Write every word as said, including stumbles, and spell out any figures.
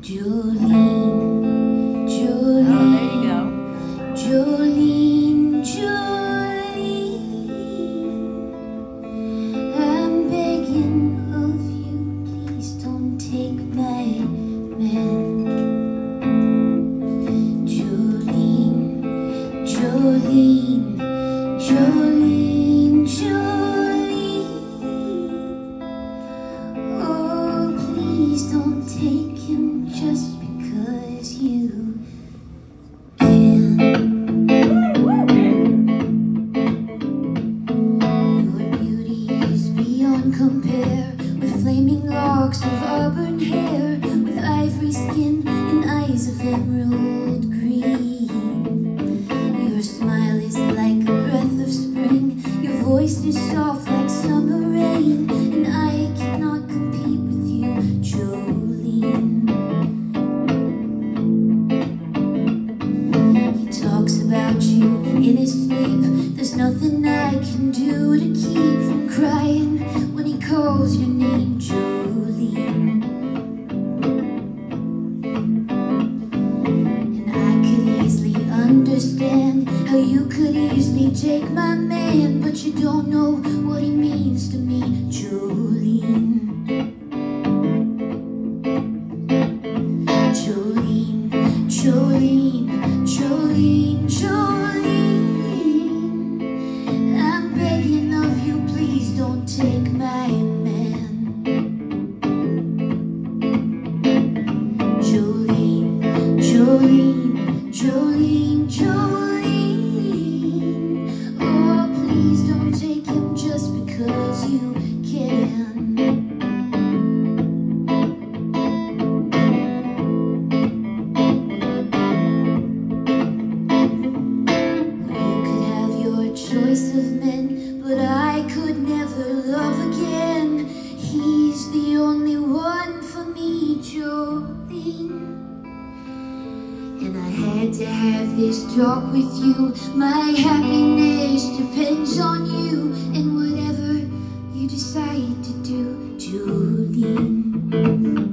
Jolene, Jolene, oh, there you go. Jolene, Jolene, I'm begging of you, please don't take my man. Jolene, Jolene, Jolene, Jolene, oh, please don't take him just because you can. Your beauty is beyond compare, with flaming locks of auburn hair, with ivory skin and eyes of emerald green. Your smile is like a breath of spring, your voice is soft like summer rain, and I cannot compete with you, Jolene. He talks about you in his sleep, there's nothing I can do to keep from crying when he calls your name, Jolene. And I could easily understand how you could easily take my man, but you don't know what he means to me, Jolene. Jolene, Jolene, Jolene, Jolene, I'm begging of you, please don't take my man. Jolene, Jolene, Jolene, Jolene, oh, please don't take him just because you can. Choice of men, but I could never love again. He's the only one for me, Jolene. And I had to have this talk with you. My happiness depends on you, and whatever you decide to do, Jolene.